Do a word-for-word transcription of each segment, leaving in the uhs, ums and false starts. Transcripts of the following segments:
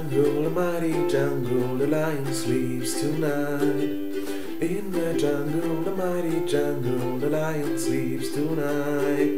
jungle, the mighty jungle, the lion sleeps tonight. In the jungle, the mighty jungle, the lion sleeps tonight.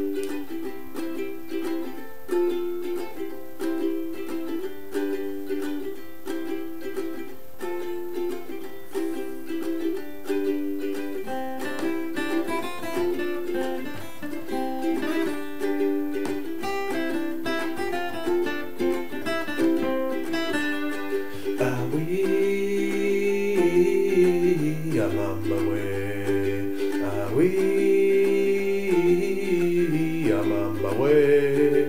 I'm on my way. Ah, wee, I'm on my way.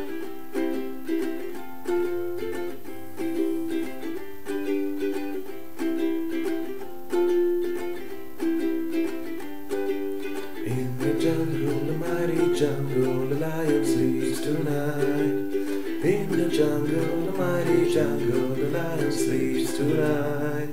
In the jungle, the mighty jungle, the lion sleeps tonight. In the jungle, the mighty jungle, the lion sleeps tonight.